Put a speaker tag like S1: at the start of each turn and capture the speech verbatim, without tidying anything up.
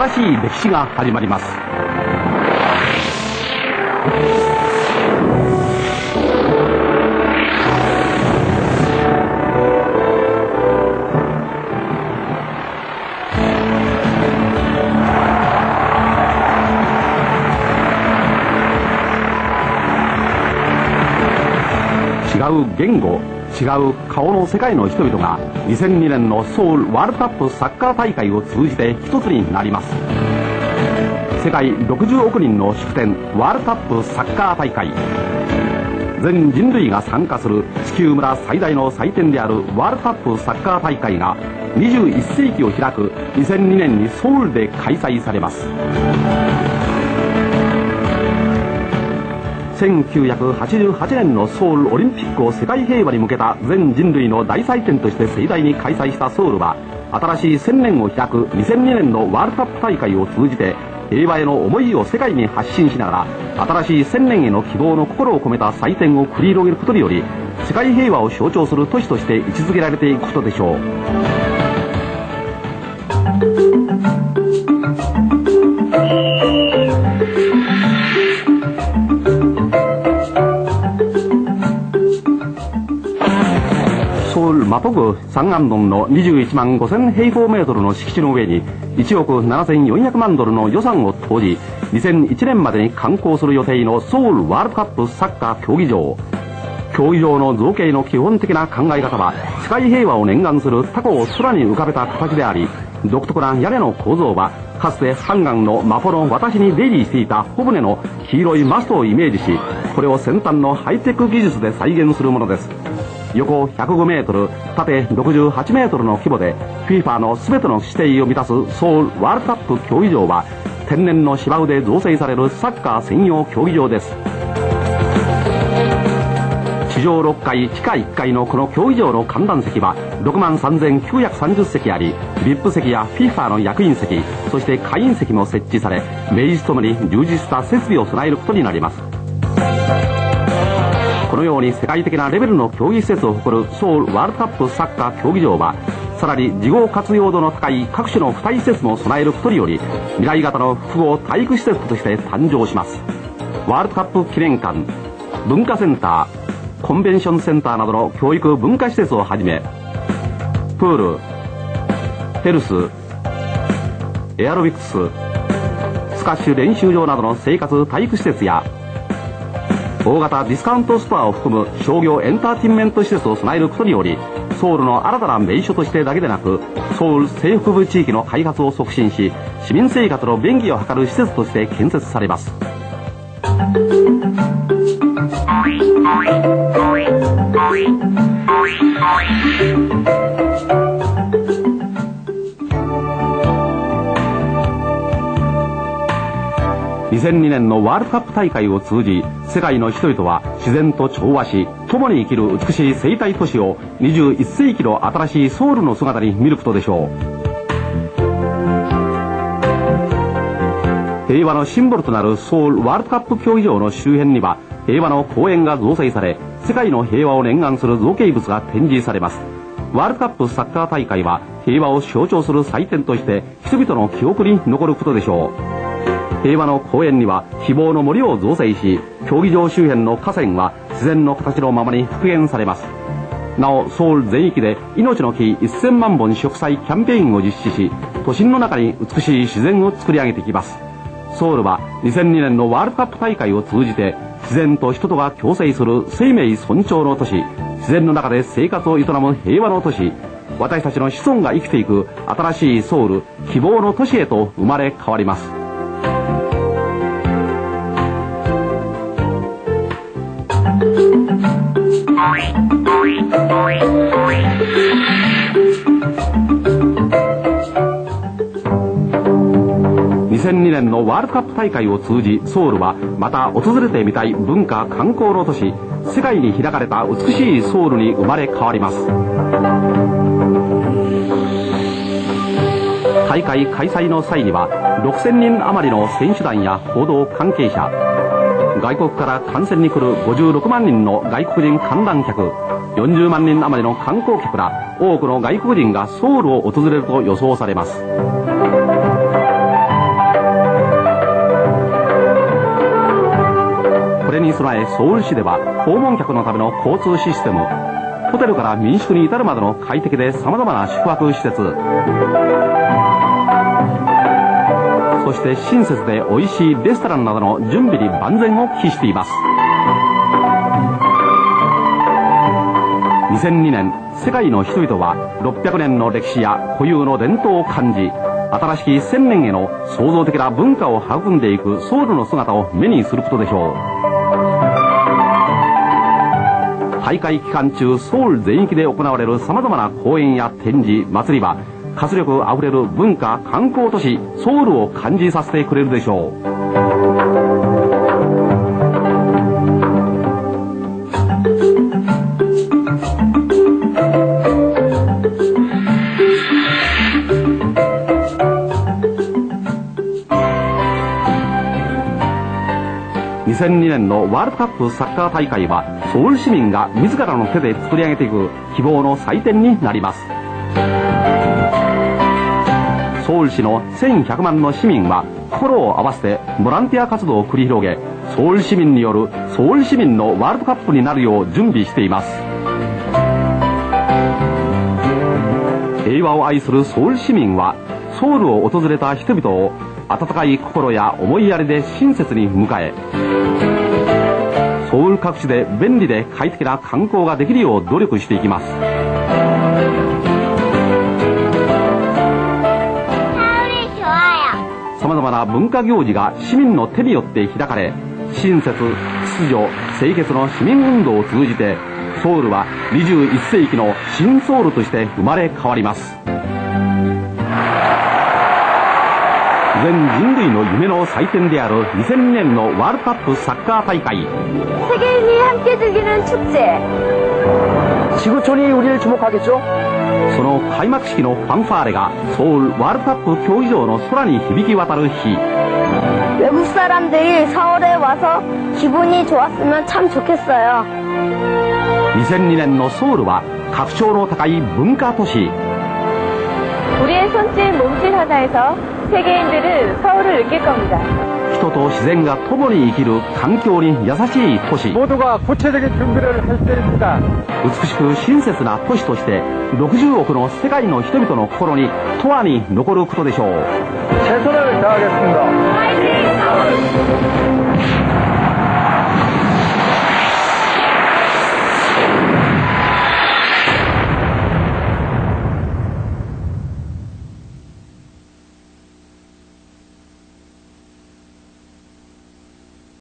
S1: 新しい歴史が始まります。違う言語、違う顔の世界の人々がにせんにねんのソウルワールドカップサッカー大会を通じて一つになります。世界ろくじゅうおく人の祝典ワールドカップサッカー大会、全人類が参加する地球村最大の祭典であるワールドカップサッカー大会がにじゅういっせいきを開くにせんにねんにソウルで開催されます。せんきゅうひゃくはちじゅうはちねんのソウルオリンピックを世界平和に向けた全人類の大祭典として盛大に開催したソウルは、新しい千年を開くにせんにねんのワールドカップ大会を通じて平和への思いを世界に発信しながら、新しい千年への希望の心を込めた祭典を繰り広げることにより、世界平和を象徴する都市として位置づけられていくことでしょう。ソウルマポグサンアンドンのにじゅういちまんごせんへいほうメートルの敷地の上にいちおくななせんよんひゃくまんドルの予算を投じ、にせんいちねんまでに完工する予定のソウルワールドカップサッカー競技場。競技場の造形の基本的な考え方は、世界平和を念願するタコを空に浮かべた形であり、独特な屋根の構造はかつてハンガンのマポの私に出入りしていた帆船の黄色いマストをイメージし、これを先端のハイテク技術で再現するものです。横ひゃくごメートル、縦ろくじゅうはちメートルの規模で フィファ の全ての指定を満たすソウルワールドカップ競技場は、天然の芝生で造成されるサッカー専用競技場です。地上ろっかい、地下いっかいのこの競技場の観覧席はろくまんさんぜんきゅうひゃくさんじゅっせきあり、ブイアイピー 席や フィファ の役員席、そして会員席も設置され、名実ともに充実した設備を備えることになります。このように世界的なレベルの競技施設を誇るソウルワールドカップサッカー競技場は、さらに事後活用度の高い各種の付帯施設も備えることにより、未来型の複合体育施設として誕生します。ワールドカップ記念館、文化センター、コンベンションセンターなどの教育文化施設をはじめ、プール、ヘルス、エアロビクス、スカッシュ練習場などの生活体育施設や、大型ディスカウントストアを含む商業エンターテインメント施設を備えることにより、ソウルの新たな名所としてだけでなく、ソウル西北部地域の開発を促進し、市民生活の便宜を図る施設として建設されます。にせんにねんのワールドカップ大会を通じ、世界の人々は自然と調和し、共に生きる美しい生態都市をにじゅういっせいきの新しいソウルの姿に見ることでしょう。平和のシンボルとなるソウルワールドカップ競技場の周辺には、平和の公園が造成され、世界の平和を念願する造形物が展示されます。ワールドカップサッカー大会は平和を象徴する祭典として人々の記憶に残ることでしょう。平和の公園には希望の森を造成し、競技場周辺の河川は自然の形のままに復元されます。なお、ソウル全域で命の木せんまんぼん植栽キャンペーンを実施し、都心の中に美しい自然を作り上げてきます。ソウルはにせんにねんのワールドカップ大会を通じて、自然と人とが共生する生命尊重の都市、自然の中で生活を営む平和の都市、私たちの子孫が生きていく新しいソウル、希望の都市へと生まれ変わります。にせんにねんのワールドカップ大会を通じ、ソウルはまた訪れてみたい文化観光の都市、世界に開かれた美しいソウルに生まれ変わります。大会開催の際にはろくせんにん余りの選手団や報道関係者、外国から観戦に来るごじゅうろくまんにんの外国人観覧客、よんじゅうまんにん余りの観光客ら多くの外国人がソウルを訪れると予想されます。 に備えソウル市では訪問客のための交通システム、ホテルから民宿に至るまでの快適で様々な宿泊施設、そして親切で美味しいレストランなどの準備に万全を期しています。にせんにねん、世界の人々はろっぴゃくねんの歴史や固有の伝統を感じ、新しきせんねんへの創造的な文化を育んでいくソウルの姿を目にすることでしょう。大会期間中、ソウル全域で行われる様々な公演や展示、祭りは活力あふれる文化観光都市ソウルを感じさせてくれるでしょう。にせんにねんのワールドカップサッカー大会はソウル市民が自らの手で作り上げていく希望の祭典になります。ソウル市のせんひゃくまんの市民は心を合わせてボランティア活動を繰り広げ、ソウル市民によるソウル市民のワールドカップになるよう準備しています。平和を愛するソウル市民はソウルを訪れた人々を温かい心や思いやりで親切に迎え、ソウル各地で便利で快適な観光ができるよう努力していきます。さまざまな文化行事が市民の手によって開かれ、親切、秩序、清潔の市民運動を通じてソウルはにじゅういっせいきの新ソウルとして生まれ変わります。全人類の夢の祭典であるにせんにねんのワールドカップサッカー大会。
S2: 세계인이함께즐기는축제지구촌이우리를주목하겠죠。
S1: その開幕式のファンファーレがソウルワールドカップ競技場の空に響き渡る日。
S2: 외국 사람들이 서울에 와서 기분이 좋았으면 참 좋겠어요。
S1: にせんにねんのソウルは格調の高い文化都市。
S3: 우리의 손짓 몸짓 하나에서 세계인들은 서울을 느낄 겁니다.
S1: 人と自然が共に生きる環境に優しい都市。
S4: 모두가 구체적인 준비를 할 때입니다.
S1: 美しく親切な都市としてろくじゅうおくの世界の人々の心に永遠に残ることでしょう。
S4: 최선을 다하겠습니다.
S3: 파이팅 서울!